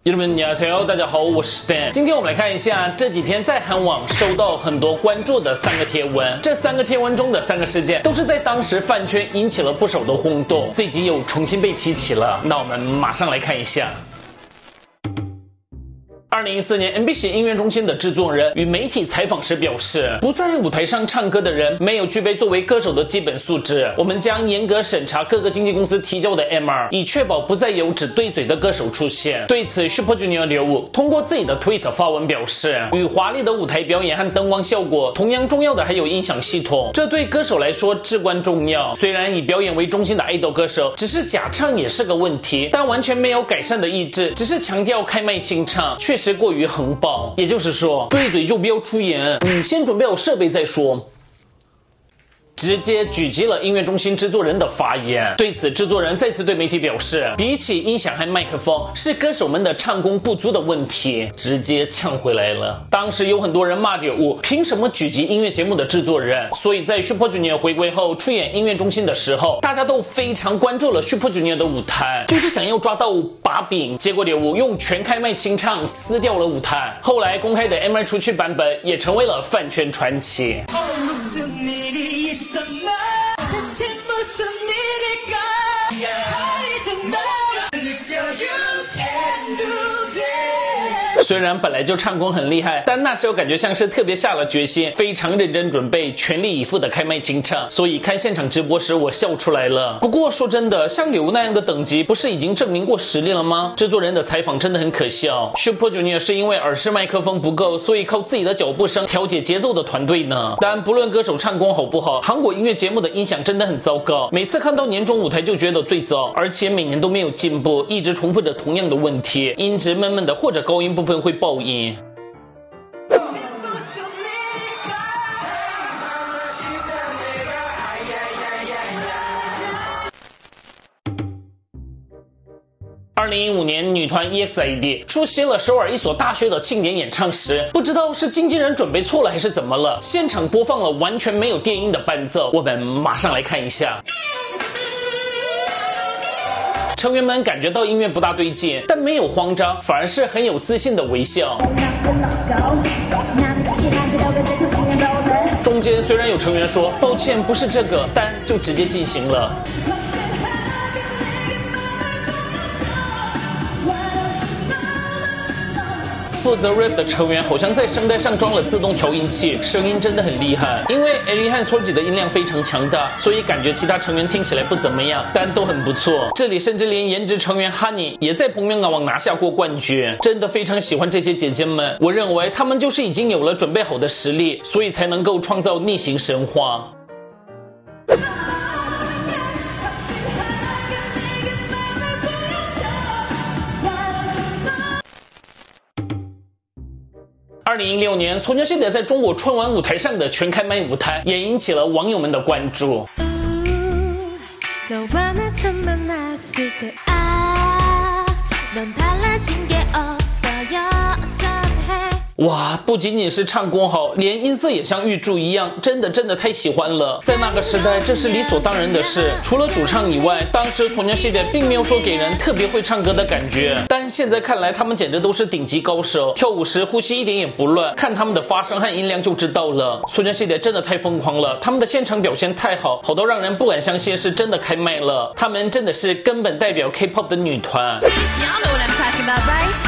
여러분,안녕하세요，大家好，我是 Dan。今天我们来看一下这几天在韩网收到很多关注的3个贴文。这3个贴文中的3个事件，都是在当时饭圈引起了不少的轰动，最近又重新被提起了。那我们马上来看一下。2014年 MBC 音乐中心的制作人与媒体采访时表示，不在舞台上唱歌的人没有具备作为歌手的基本素质，我们将严格审查各个经纪公司提交的 MR， 以确保不再有只对嘴的歌手出现。对此 Super Junior 刘武通过自己的 Twitter 发文表示，与华丽的舞台表演和灯光效果同样重要的还有音响系统，这对歌手来说至关重要。虽然以表演为中心的idol歌手只是假唱也是个问题，但完全没有改善的意志，只是强调开麦清唱，确实过于横暴。也就是说，对嘴就不要出演，先准备好设备再说。直接狙击了音乐中心制作人的发言。对此，制作人再次对媒体表示，比起音响和麦克风，是歌手们的唱功不足的问题，直接呛回来了。当时有很多人骂柳武凭什么狙击音乐节目的制作人，所以在 Super Junior 回归后出演音乐中心的时候，大家都非常关注了 Super Junior 的舞台，就是想要抓到把柄。结果柳武用全开麦清唱撕掉了舞台，后来公开的 MR 出去版本也成为了饭圈传奇。虽然本来就唱功很厉害，但那时候感觉像是特别下了决心，非常认真准备，全力以赴的开麦清唱，所以看现场直播时我笑出来了。不过说真的，像柳那样的等级，不是已经证明过实力了吗？制作人的采访真的很可笑。Super Junior 是因为耳式麦克风不够，所以靠自己的脚步声调节节奏的团队呢。但不论歌手唱功好不好，韩国音乐节目的音响真的很糟糕，每次看到年终舞台就觉得最糟，而且每年都没有进步，一直重复着同样的问题，音质闷闷的或者高音部分会爆音。2015年，女团 EXID 出席了首尔一所大学的庆典演唱时，不知道是经纪人准备错了还是怎么了，现场播放了完全没有电音的伴奏。我们马上来看一下。成员们感觉到音乐不大对劲，但没有慌张，反而是很有自信的微笑。中间虽然有成员说抱歉不是这个，但就直接进行了。负责 rap 的成员好像在声带上装了自动调音器，声音真的很厉害。因为 Ellie 和 Seulgi 的音量非常强大，所以感觉其他成员听起来不怎么样，但都很不错。这里甚至连颜值成员 Honey 也在彭元网拿下过冠军，真的非常喜欢这些姐姐们。我认为她们就是已经有了准备好的实力，所以才能够创造逆行神话。2016年，소녀시대在中国春晚舞台上的全开麦舞台也引起了网友们的关注。哇，不仅仅是唱功好，连音色也像玉柱一样，真的太喜欢了。在那个时代，这是理所当然的事。除了主唱以外，当时소녀시대并没有说给人特别会唱歌的感觉，但现在看来，他们简直都是顶级高手，跳舞时呼吸一点也不乱，看他们的发声和音量就知道了。소녀시대真的太疯狂了，他们的现场表现太好，好到让人不敢相信是真的开麦了。他们真的是根本代表 K-pop 的女团。